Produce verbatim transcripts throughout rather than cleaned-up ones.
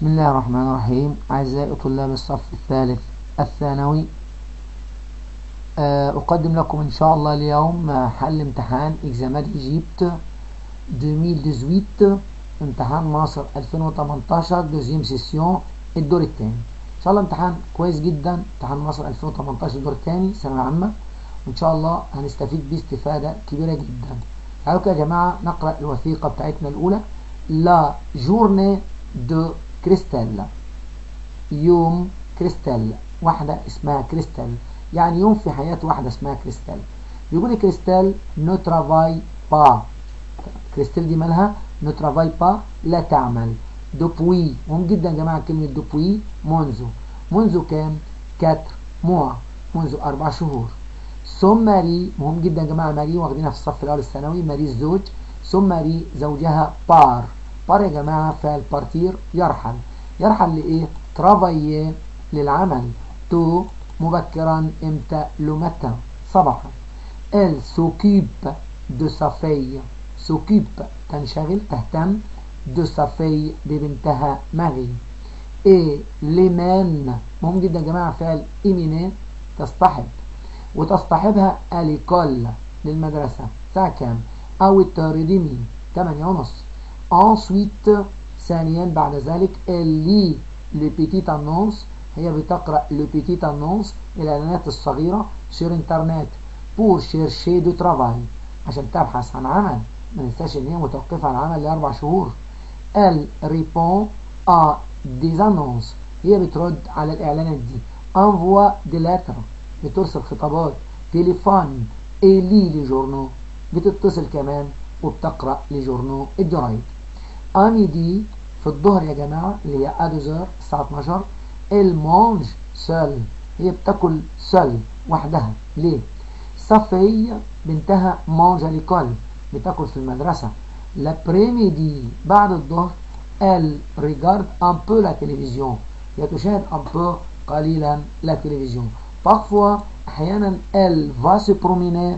بسم الله الرحمن الرحيم. أعزائي طلاب الصف الثالث الثانوي، أقدم لكم إن شاء الله اليوم حل امتحان إكزامان إيجيبت ألفين وثمانية عشر، امتحان مصر ألفين وثمانية عشر دوزيام سيسيون الدور الثاني. إن شاء الله امتحان كويس جدا، امتحان مصر ألفين وثمانية عشر الدور الثاني ثانوية عامة، وإن شاء الله هنستفيد بيه استفادة كبيرة جدا. تعالوا كده يا جماعة نقرأ الوثيقة بتاعتنا الأولى. لا جورني دو كريستال، يوم كريستال، واحدة اسمها كريستال، يعني يوم في حياة واحدة اسمها كريستال. بيقول كريستال نو ترافاي با، كريستال دي مالها؟ نو ترافاي با، لا تعمل. دوبوي، مهم جدا يا جماعة كلمة دوبوي، منذ. منذ كام؟ كاتر موا، منذ أربع شهور. سوم ماري، مهم جدا يا جماعة ماري واخدينها في الصف الأول الثانوي، ماري الزوج. سوم ماري زوجها بار. بار يا جماعة فعل بارتير، يرحل. يرحل لإيه؟ ترافايي، للعمل. تو مبكرا، امتى؟ لو متى، صباحا. ال سوكيب دو سافي، سوكيب تنشغل تهتم، دو سافي ببنتها ماري. اي لمن، مهم جدا يا جماعة فعل إيميني، تصطحب، وتصطحبها اليكول، للمدرسة. الساعة كام؟ أو التارديمي، تمانية ونص. ensuite ثانيا بعد ذلك اللي لو بيتيت انونس، هي بتقرأ لو بيتيت انونس، الإعلانات الصغيرة، سير انترنت، بور شيرشي دو ترافاي، عشان تبحث عن عمل. ما ننساش ان هي متوقفة عن العمل لأربع شهور. ال ريبون ا ديز انونس، هي بترد على الإعلانات دي. انفوا دي لاتر، بترسل خطابات. تليفون إلي لي جورنو، بتتصل كمان وبتقرأ لجورنو الجرايد. اميدي في الظهر يا جماعة اللي هي ادوزر الساعة اتناشر. المونج سول، هي بتاكل سول وحدها. ليه؟ صفي بنتها مونج ليكول، بتاكل في المدرسة. لابريميدي بعد الظهر. ال ريجارد ان بو لا تلفزيون، هي تشاهد ان بو قليلا لا تلفزيون. بارفوا احيانا ال فا سو بروميني،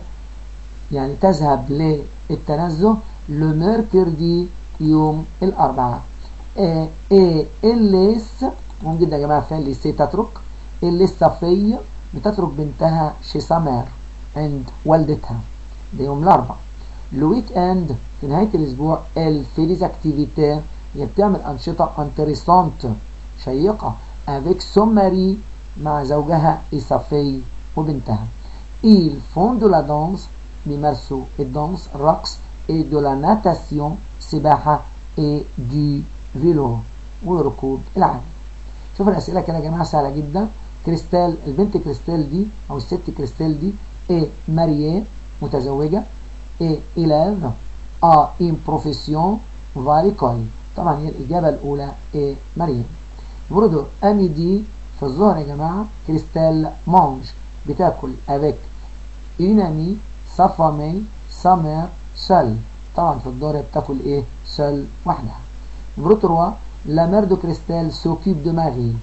يعني تذهب للتنزه. لو ميركردي يوم الأربعاء. ايه ايه الليس، مهم جدا يا جماعة فعل ليسي تترك. الليس صفية بتترك بنتها شي سامير، عند والدتها، ده يوم الأربعاء. الويك اند في نهاية الأسبوع. الفيليز اكتيفيتي، هي بتعمل أنشطة انتريسانت، شيقة. افيك سون ماري، مع زوجها إيصافي وبنتها. إيل فون دو لا دانس، بيمارسوا الدانس الرقص. اي دو لا ناتاسيون، سباحة. اي دو فيلو، وركوب العجل. شوف الأسئلة كده يا جماعة سهلة جدا. كريستال، البنت كريستال دي أو الست كريستال دي اي مارييه، متزوجة. اي إلاف ا ان بروفيسيون فاليكول، طبعا هي الإجابة الأولى اي مارييه. برضو أميدي في الظهر يا جماعة كريستال مانج، بتاكل افيك une amie, sa famille, sa mère, seule. طبعا في الظهر بتاكل ايه؟ seule، وحدها. نمرو تروا. لا مير دو كريستال سوكيب دو ماري،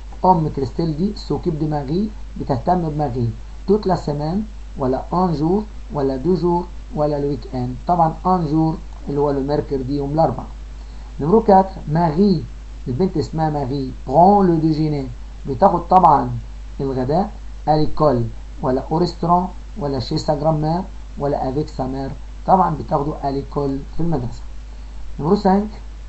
ام كريستال دي سوكيب دو ماري، بتهتم بماري. توت لا سيمان، ولا ان جور، ولا دو جور، ولا الويك اند. طبعا ان جور اللي هو الميركردي يوم الاربعاء. نمرو أربعة. ماري، البنت اسمها ماري، برون لو ديجيني، بتاخد طبعا الغداء. اليكول، ولا او ريستوران، ولا شي سا جرامير، ولا افيك سا مير، طبعا بتاخدوا اليكول في المدرسة. نمرو خمسة.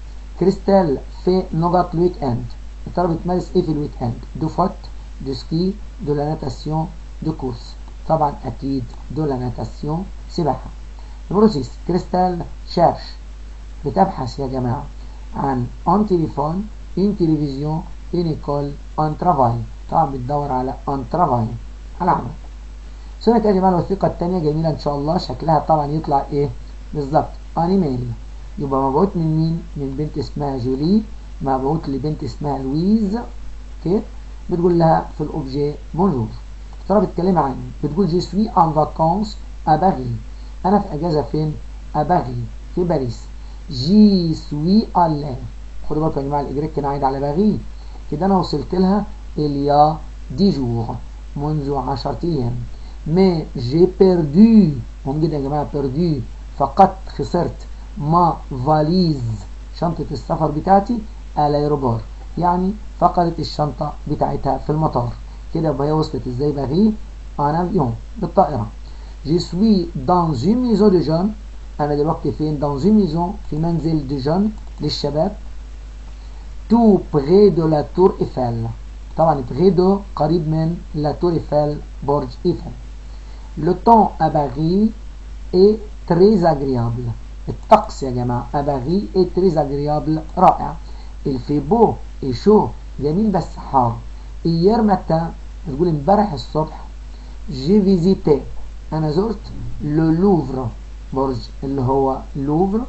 كريستال في نقط الويك اند، الطلبة بتمارس ايه في الويك اند؟ دو فوت، دو سكي، دو لا ناتاسيون، دو كورس، طبعا اكيد دو لا ناتاسيون، سباحة. نمرو ستة. كريستال شيرش، بتبحث يا جماعة عن ان تليفون، ان تلفزيون، ان ايكول، ان ترافاي، طبعا بتدور على ان ترافاي، على عمل. سنة يا جماعة الوثيقة التانية جميلة ان شاء الله، شكلها طبعا يطلع ايه بالظبط؟ انيميل، يبقى مبعوث من مين؟ من بنت اسمها جولي، مبعوث لبنت اسمها لويز. اوكي، بتقول لها في الاوبجي بونجور. ترى بتتكلم عن، بتقول جي سوي ان فاكونس ا باريس، انا في اجازة فين؟ ا باريس، في باريس. جي سوي الي، خدوا بالكم يا جماعة الاجريك كان عايد على باريس، كده انا وصلت لها اليا دي جور، منذ عشرة ايام. مي جي بيردو، هم جدا يا جماعة بيردو، فقط خسرت. ما فاليز، شنطة السفر بتاعتي، الايروبور، يعني فقدت الشنطة بتاعتها في المطار. كده يبقى هي وصلت ازاي باغي ان افيون بالطائرة. جي سوي دان اون ميزون دو جون، انا دلوقتي فين؟ دان اون ميزون، في منزل دو جون للشباب. تو بري دو لا تور ايفل، طبعا بري دو قريب من لا تور ايفل، برج ايفل. لو طون ا باغي اي تري اغريابل، الطقس يا جماعة ا باغي اي تري اغريابل، رائع. الفي بو اي شو، جميل بس حار. ايير متى، تقول امبارح الصبح. جي فيزيتي، انا زرت لو لوفر، برج اللي هو لوفر،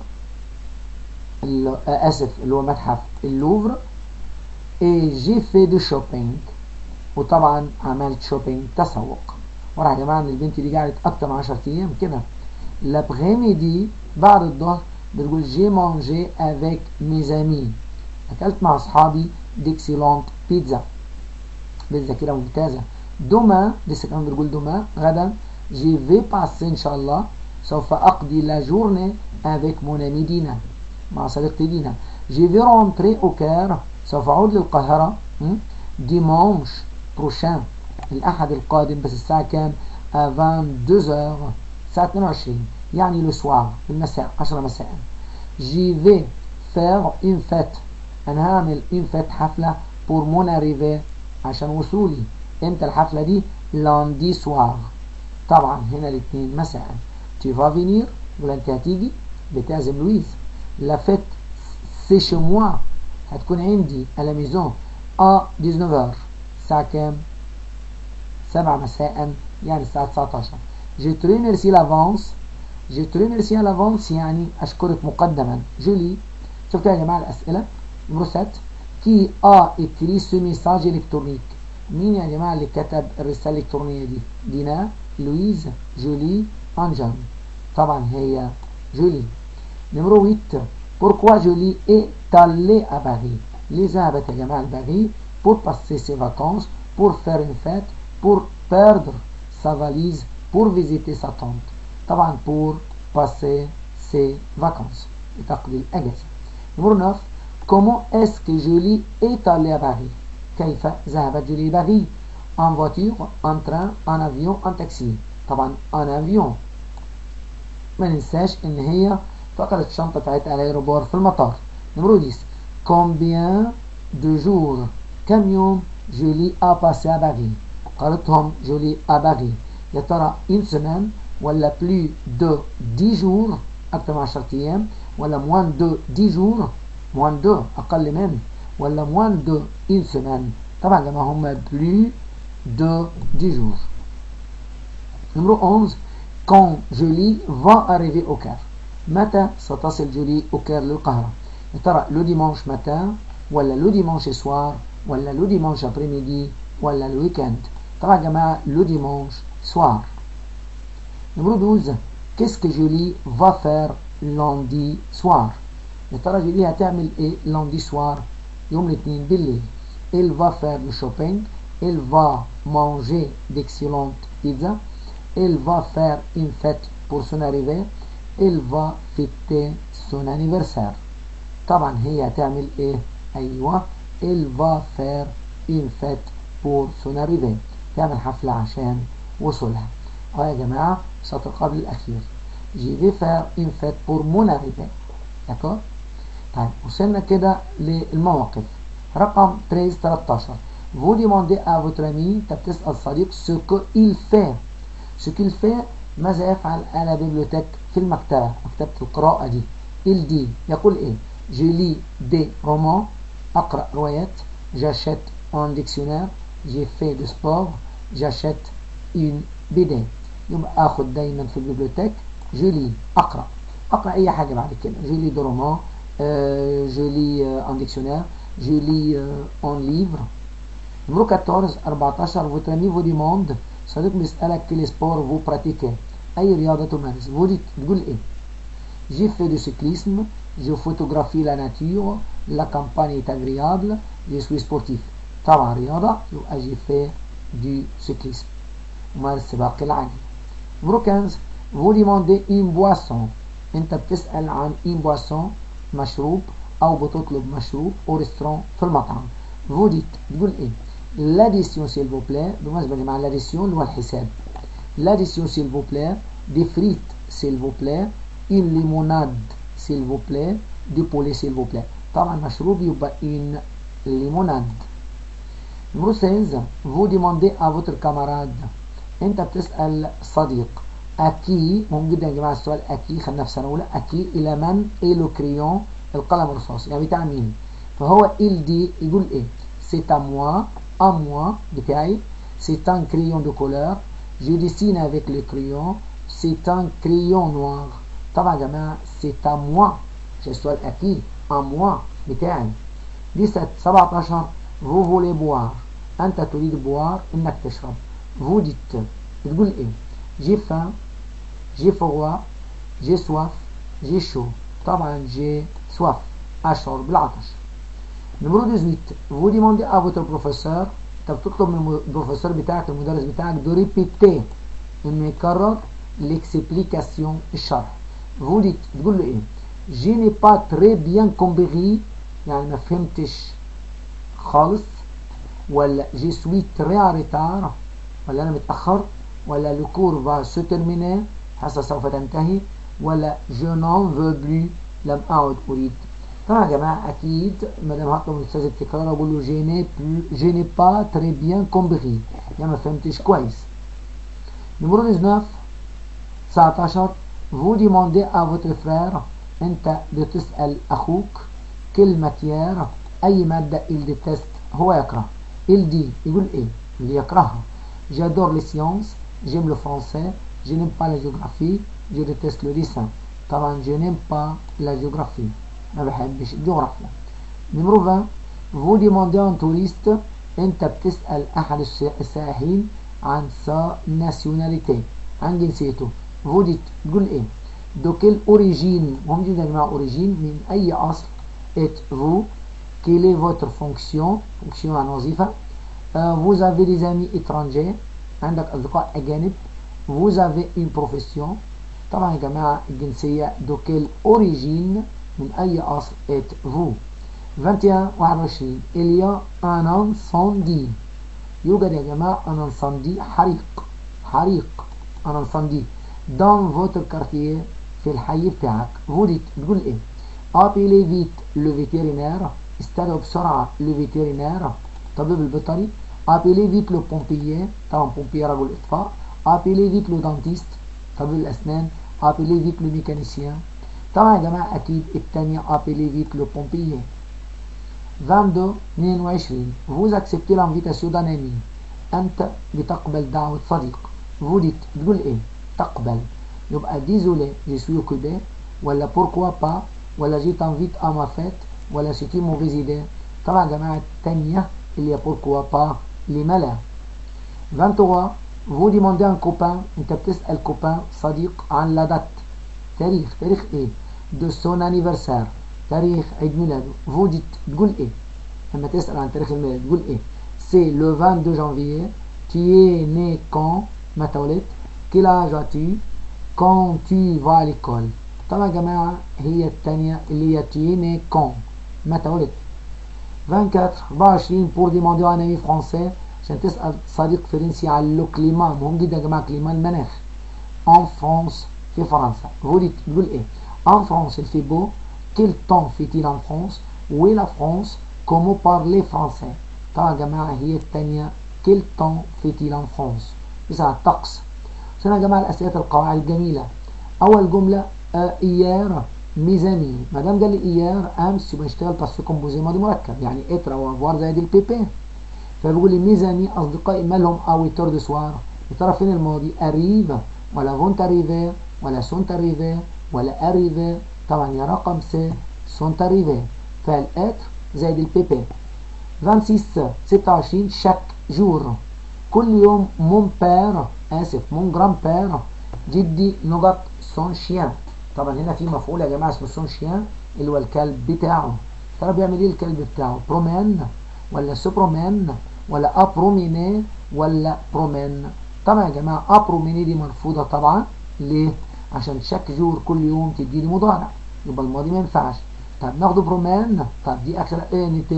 اللي اسف اللي هو متحف اللوفر. اي جي في دو شوبينج، وطبعا عملت شوبينج، تسوق. وراح يا جماعه ان البنت دي قعدت اكتر من عشرة ايام كده. لابغيميدي، بعد الظهر، بتقول جي مانجي افيك ميزامي، اكلت مع اصحابي ديكسيلونت بيتزا، بيتزا كده ممتازه. دوما، لسه كمان بتقول دوما غدا، جي في باسي ان شاء الله، سوف اقضي لا جورني افيك مون امي دينا، مع صديقتي دينا. جي في رونتري او كير، سوف اعود للقاهره ديمانش بروشان، الاحد القادم، بس الساعه كام؟ اثنين وعشرين، الساعه اثنين وعشرين، يعني لو سوار، المساء، عشرة مساء. جي في فير اون فيت، انا هعمل اون فيت، حفله، بور مون اريفي، عشان وصولي. امتى الحفله دي؟ لاندي سوار، طبعا هنا الاثنين مساء. تي فا فينير، ولا انت هتيجي؟ بتعزم لويز. لا فيت سي شو موا، هتكون عندي على ميزون ا تسعة عشر، الساعه كام؟ سبعة مساء، يعني الساعه تسعة عشر. جي تري ميرسي لافونس، جي تري ميرسي لافونس يعني اشكرك مقدما. جولي، شفتوا يا جماعه الاسئله؟ نمرو سبعة، كي ا اتري سو ميساج الكترونيك، مين يا جماعه اللي كتب الرساله الالكترونيه دي؟ دينا، لويز، جولي، انجل، طبعا هي جولي. نمرو ثمانية، pourquoi جولي est allée à Paris، ليه ذهبت يا جماعه لباريس؟ pour passer ses vacances, pour faire une fête, pour perdre sa valise, pour visiter sa tante، طبعا pour passer ses vacances، لتقضي الاجازه. نمرو تسعة، comment est-ce que Julie est allée à Paris، كيف ذهبت جولي باريس؟ en voiture, en train, en avion, en taxi، طبعا en avion. ما ننساش ان هي فقدت الشنطه بتاعتها على الايروبور، في المطار. نمرو عشرة، combien de jours، كم يوم جولي a passé à Paris، قالتهم جولي à Paris، يا ترى une semaine ولا plus de dix jours، اكثر من عشرة ايام، ولا moins de dix jours، moins de اقل من، ولا moins de une semaine؟ طبعا يا جماعه هم plus de dix jours. نمرو onze، quand جولي va arriver au Caire، متى ستصل جولي au Caire للقاهرة؟ يا ترى لو ديمانش متى، ولا لو ديمانش سوار، ولا لو ديمانش ابري ميدي، ولا الويكند؟ طبعا يا جماعة لو ديمانش سوار. نمرو دوز، qu'est-ce que جولي va faire lundi soir، يا ترى جولي هتعمل ايه lundi soir، يوم الاثنين بالليل؟ elle va faire du shopping، elle va manger d'excellentes pizzas، elle va faire une fête pour son arrivée، elle va fêter son anniversaire. طبعا هي هتعمل ايه؟ ايوه elle va faire une fête pour son arrivée، تعمل حفلة عشان وصولها. اه يا جماعة السطر قبل الاخير، je vais faire une fête pour mon arrivée. d'accord؟ طيب وصلنا كده للمواقف. رقم تلتاشر، vous demandez à votre ami، انت بتسأل صديق ce qu'il fait، ce qu'il fait ماذا يفعل à la bibliothèque، في المكتبة، مكتبة القراءة دي. il dit يقول ايه؟ je lis des romans، اقرأ روايات. j'achète un dictionnaire، j'ai fait du sport، j'achète une بي دي. يبقى اخد دايما في البيبليوتيك je lis، اقرأ، اقرأ اي حاجة بعد كده. je lis des romans، euh, je lis euh, un dictionnaire، je lis euh, un livre. numéro quatorze أربعتاشر، votre ami vous demande، صديق بيسألك quel sport vous pratiquez، أي رياضة تمارس. vous تقول إيه؟ j'ai fait du cyclisme، je photographie la nature، la campagne est agréable، je suis sportif. طبعا رياضة يبقى j'ai fait du cyclisme، ممارس سباق العجل. numéro خمسة vous demandez une boisson، أنت بتسأل عن une boisson، مشروب، أو بتطلب مشروب au restaurant، في المطعم. vous dites تقول ايه l'addition s'il vous plaît بالمناسبة يا جماعة l'addition اللي هو الحساب l'addition s'il vous plaît des frites s'il vous plaît une limonade s'il vous plaît du poulet s'il vous plaît طبعا مشروب يبقى une limonade. numéro seize vous demandez à votre camarade انت بتسأل صديق اكي مهم جدا يا جماعة السؤال اكي خدناه في سنة اولى اكي الى من ايه لو كريون القلم الرصاص يعني بتاع مين فهو il dit يقول ايه c'est à moi à moi بتاعي c'est un crayon de couleur je dessine avec le crayon c'est un crayon noir طبعا يا جماعة c'est à moi السؤال اكي à moi بتاعي. دي سبعتاشر vous voulez boire انت تريد بوار انك تشرب vous dites بتقول ايه j'ai faim j'ai froid j'ai soif j'ai chaud طبعا j'ai soif اشعر بالعطش. numéro dix-huit vous demandez à votre professeur انت بتطلب من البروفيسور بتاعك المدرس بتاعك de répéter انه يكرر l'explication الشرح vous dites بتقول له ايه je n'ai pas très bien compris يعني ما فهمتش خالص ولا je suis très en retard ولا أنا متأخر ولا le cours va se terminer حصة سوف تنتهي ولا je n'en veux plus لم أعد أريد. طبعا يا جماعة أكيد ما دام هطلب من الأستاذ التكرار أقول له je n'ai plus je n'ai pas très bien compris يعني ما فهمتش كويس. numéro dix-neuf تسعتاشر vous demandez à votre frère أنت بتسأل أخوك quelle matière أي مادة il déteste هو يكره il dit يقول إيه اللي يكرهها j'adore les sciences j'aime le français je n'aime pas la géographie je déteste le dessin طبعا je n'aime pas la géographie ما بحبش الجغرافيا. numéro vingt vous demandez un touriste أنت بتسأل أحد السائحين عن sa nationalité عن جنسيته vous dites تقول إيه de quelle origine مهم جدا يا جماعة origine من أي أصل êtes-vous quelle est votre fonction fonction عن وظيفة euh, vous avez des amis étrangers عندك أصدقاء أجانب vous avez une profession طبعا يا جماعة الجنسية de quelle origine من أي أصل êtes-vous. vingt et un واحد وعشرين il y a un incendie يوجد يا جماعة un incendie حريق حريق un incendie dans votre quartier في الحي بتاعك vous dites بتقول إيه appelez vite le vétérinaire استدعوا بسرعة le vétérinaire الطبيب البيطري appelez vite le pompier طبعا pompier رجل إطفاء appelez vite le dentiste طبيب الأسنان appelez vite le mécanicien طبعا يا جماعة أكيد الثانية appelez vite le pompier. vingt-deux اثنين وعشرين vous acceptez l'invitation d'un ami أنت بتقبل دعوة صديق vous dites بتقول إيه تقبل يبقى désolé je suis occupé ولا pourquoi pas ولا جي t'invite à ma fête ولا c'est une mauvaise idée. طبعا يا جماعة الثانية اللي هي pourquoi pas لما لا. vingt-trois vous demandez un copain انت بتسأل copain صديق عن la date تاريخ تاريخ ايه de son anniversaire تاريخ عيد ميلاده vous dites تقول ايه لما تسأل عن تاريخ الميلاد تقول ايه c'est le vingt-deux janvier tu es né quand متى ولدت quel âge as-tu quand tu vas à l'école. طبعا يا جماعة هي الثانية اللي هي tu es né quand متى ولدت. vingt-quatre أربعة وعشرين pour demander à un ami français عشان تسأل صديق فرنسي عن لو كليما مهم جدا يا جماعة كليما المناخ en France في فرنسا vous dites تقول ايه en France il fait beau quel temps fait-il en France où est la France comment parler français. طبعا يا جماعة هي الثانية quel temps fait-il en France بساعة الطقس. عشان يا جماعة الأسئلة القواعد الجميلة أول جملة إيار ميزاني ما دام قال لي إيار أمس يبقى اشتغل باسو كومبوزي ماضي مركب يعني إترا وافوار زي دي البي بي فبيقول لي ميزاني أصدقائي مالهم أويتور دو سوار يا ترى فين الماضي أريف ولا فونت أريفي ولا سونت أريفي ولا أريفي طبعا يا رقم سي سونت أريفي فالإتر زي دي البي بي. ستة وعشرين شاك جور كل يوم مون بير آسف مون جرام بير جدي نقط سون شيان طبعا هنا في مفعول يا جماعة اسمه سون شيان اللي هو الكلب بتاعه ترى بيعمل ايه الكلب بتاعه برومين ولا سوبرومين ولا ابروميني ولا برومين. طبعا يا جماعة ابروميني دي مرفوضة طبعا ليه عشان شاك جور كل يوم تديني مضارع يبقى الماضي ما ينفعش. طب ناخده برومين طب دي اكثر انتي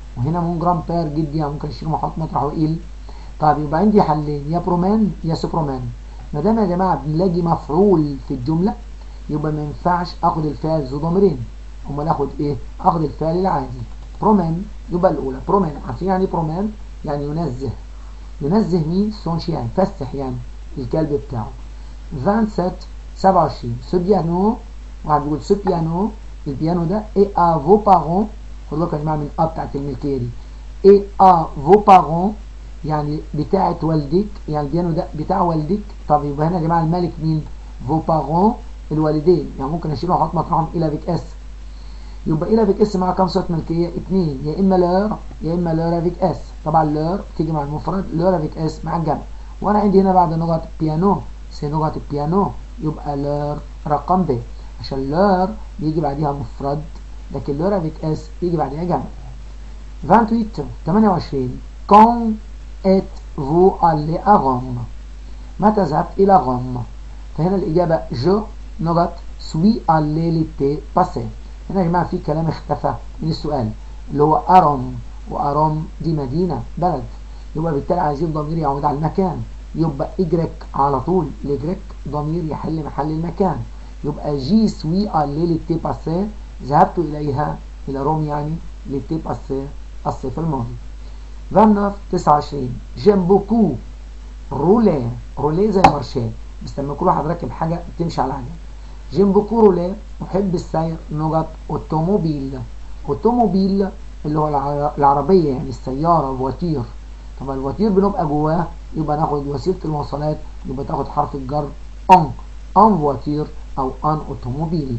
وهنا مون جرام بير جدي، يعني ممكن اشيله واحط مطرحه إل. طيب يبقى عندي حلين، يا برومان يا سوبرومان. ما دام يا جماعه بنلاقي مفعول في الجمله يبقى ما ينفعش اخد الفعل ذو ضميرين، امال اخد ايه؟ اخد الفعل العادي برومان. يبقى الاولى برومان، عارفين يعني ايه برومان؟ يعني ينزه. ينزه مين؟ سون شيان، فسح يعني الكلب بتاعه. سبعة وعشرين سبعة وعشرين سو بيانو، واحد بيقول سو بيانو، البيانو ده اي ا فو بارون، خدوا بالكم يا جماعه من ا بتاعت الملكيه دي، اي ا فو بارون يعني بتاعت والدك، يعني البيانو ده بتاع والدك. طب يبقى هنا يا جماعه الملك مين؟ فو بارون الوالدين، يعني ممكن اشيله واحط مطرحهم الى بك اس. يبقى الى بك اس مع كام صوت ملكيه؟ اثنين، يا اما لور يا اما لور افيك اس. طبعا لور تيجي مع المفرد، لور افيك اس مع الجمع. وانا عندي هنا بعد نقط بيانو سي نقط بيانو، يبقى لور رقم ب، عشان لور بيجي بعديها مفرد، لكن لور افيك اس بيجي بعديها جمع. ثمانية وعشرين ثمانية وعشرين كون ات فو الي ا روم، متى ذهبت الى روم؟ فهنا الاجابه جو نقط سوي الي ليتي باسي. هنا يا جماعه في كلام اختفى من السؤال اللي هو اروم، واروم دي مدينه بلد، يبقى بالتالي عايزين ضمير يعود على المكان، يبقى اجريك على طول، الاجريك ضمير يحل محل المكان، يبقى جي سوي الي ليتي باسي، ذهبت اليها الى روم يعني ليتي باسي الصيف الماضي. تسعة وعشرين تسعة وعشرين جيم بوكو رولي، رولي زي مارشيه، بس لما يكون واحد راكب حاجه بتمشي على عجل. جيم بوكو رولي محب السير نقط اوتوموبيل، اوتوموبيل اللي هو العربيه يعني السياره الواتير. طب الواتير بنبقى جواه، يبقى ناخد وسيله المواصلات، يبقى تاخد حرف الجر ان، ان فواتير او ان اوتوموبيل.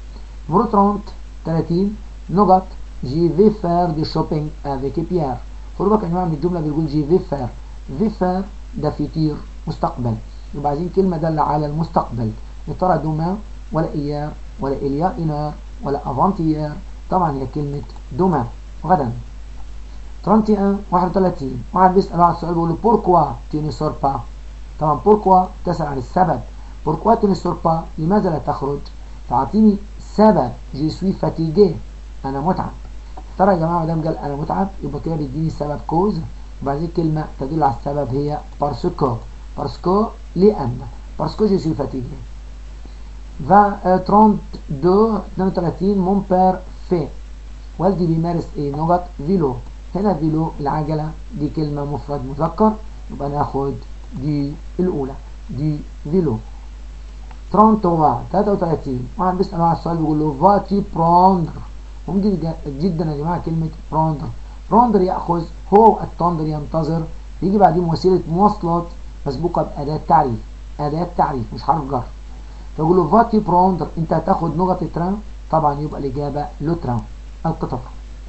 نمرة ثلاثين نقط جي في فار دي شوبينج افيك بيير. خدوا بالكم يا جماعه من الجمله بتقول جي في فار، في فار ده فيتير مستقبل، يبقى عايزين كلمه داله على المستقبل. يا ترى دوما ولا ايار ولا اليا انار ولا افانتيير؟ طبعا هي كلمه دوما غدا. واحد وثلاثين واحد وثلاثين واحد بيسال واحد سؤال بيقول له بوركوا tu ne sors pas؟ طبعا بوركوا تسال عن السبب، بوركوا tu ne sors pas لماذا لا تخرج؟ تعطيني سبب جي سوي فاتيجي انا متعب. ترى يا جماعه ما دام قال انا متعب يبقى كده بيديني سبب كوز، وبعدين كلمه تدل على السبب هي بارسكو، بارسكو لان، بارسكو جي سوي فاتيجي. اثنين وثلاثين مون بير في، والدي بيمارس ايه؟ نقط فيلو، هنا فيلو العجله دي كلمه مفرد مذكر، يبقى ناخد دي الاولى دي فيلو. ثلاثة وثلاثين واحد بيسأل على السؤال بيقول له فاتي بروندر، مهم جدا يا جماعه كلمه بروندر، بروندر ياخذ، هو التندر ينتظر، بيجي بعدين وسيله مواصلات مسبوقه باداه تعريف، اداه تعريف مش حرف جر. فيقول له فاتي بروندر انت هتاخد نقط تران، طبعا يبقى الاجابه لو تران القطار.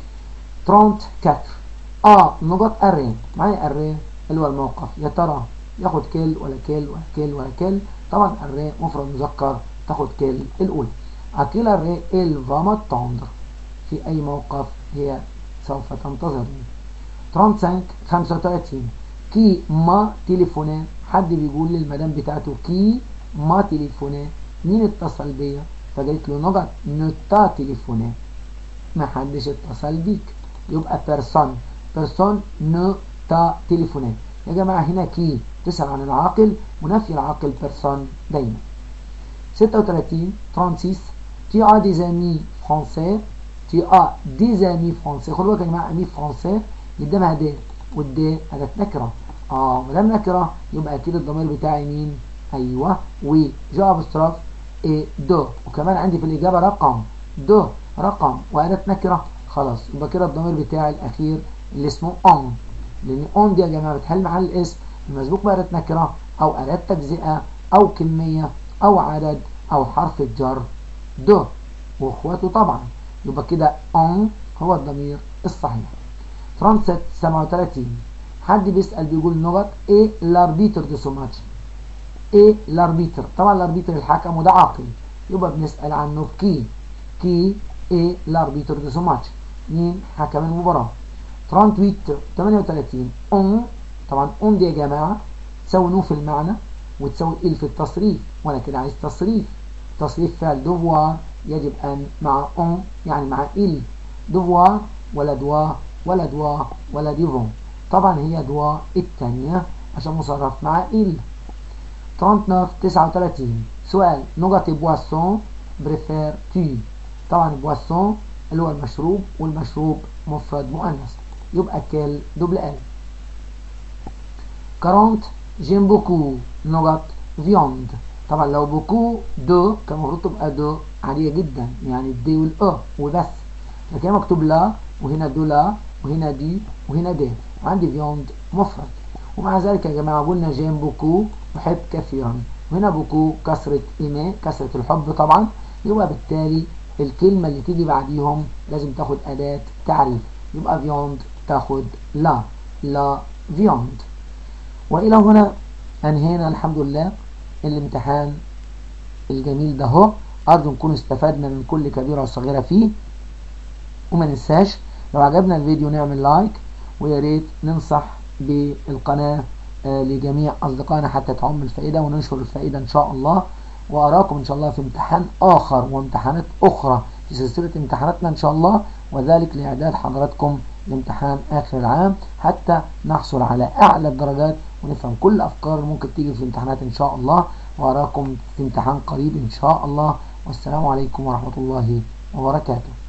أربعة وثلاثين اه نقط اري، معايا اري اللي هو الموقف، يا ترى ياخد كل ولا كل ولا كل ولا كل؟ طبعا الري مفرد مذكر تاخد كل الاولى. اكيل الري ال فا تندر، في اي موقف هي سوف تنتظرني. خمسة وثلاثين خمسة وثلاثين كي ما تليفوني، حد بيقول للمدام بتاعته كي ما تليفوني، مين اتصل بيا؟ فقالت له نقط نتا تليفوني، ما حدش اتصل بيك، يبقى بيرسون، بيرسون نتا تليفوني. يا جماعه هنا كي تسأل عن العاقل، منافي العاقل بيرسون دايما. ستة وثلاثين ستة وثلاثين tu as des amis français، tu as des amis français. خدوا بالكم يا جماعه امي فرنسي قدامها دي، والدي اداه نكره، اه ما دام نكره يبقى اكيد الضمير بتاعي مين؟ ايوه وجا ابستراف اي دو، وكمان عندي في الاجابه رقم دو رقم واداه نكره، خلاص يبقى كده الضمير بتاعي الاخير اللي اسمه اون، لان اون دي يا جماعه بتحل محل الاسم المسبوق باداه نكره او اداه تجزئه او كميه او عدد او حرف الجر دو واخواته طبعا، يبقى كده اون هو الضمير الصحيح. سبعة وثلاثين حد بيسأل بيقول نقط ايه لاربيتر دو سو ماتش، ايه لاربيتر؟ طبعا لاربيتر الحكم وده عاقل، يبقى بنسأل عنه كي، كي ايه لاربيتر دو سو ماتش، مين حكم المباراة. ثمانية وثلاثين اون، طبعا اون دي يا جماعة تساوي نو في المعنى وتساوي ال في التصريف، وانا كده عايز تصريف، تصريف فعل دوفوار يجب ان مع اون يعني مع ال، دوفوار ولا دوا ولا دوا ولا ديفون. طبعا هي دوا الثانية عشان مصرف مع إل. تسعة وثلاثين سؤال نقط بواسون بريفير تي. طبعا بواسون اللي هو المشروب، والمشروب مفرد مؤنث يبقى كيل دبل ال. أربعين جيم بوكو نقط فيوند. طبعا لو بوكو دو كان المفروض تبقى دو عادية جدا، يعني الدي والأ وبس، لكن مكتوب لا وهنا دو لا وهنا دي وهنا دي، وعندي فيوند مفرد. ومع ذلك يا جماعة قلنا جيم بوكو أحب كثيرا، وهنا بوكو كسرة إيمي كسرة الحب طبعا، يبقى بالتالي الكلمة اللي تيجي بعديهم لازم تاخد أداة تعريف، يبقى فيوند تاخد لا لا فيوند. وإلى هنا أنهينا الحمد لله الامتحان الجميل ده هو. أرجو نكون استفدنا من كل كبيرة وصغيرة فيه، وما ننساش لو عجبنا الفيديو نعمل لايك، ويا ريت ننصح بالقناة لجميع أصدقائنا حتى تعم الفائدة وننشر الفائدة إن شاء الله. وأراكم إن شاء الله في امتحان آخر وامتحانات أخرى في سلسلة امتحاناتنا إن شاء الله، وذلك لإعداد حضراتكم لامتحان آخر العام حتى نحصل على أعلى الدرجات ونفهم كل الأفكار اللي ممكن تيجي في الامتحانات إن شاء الله. وأراكم في امتحان قريب إن شاء الله، والسلام عليكم ورحمة الله وبركاته.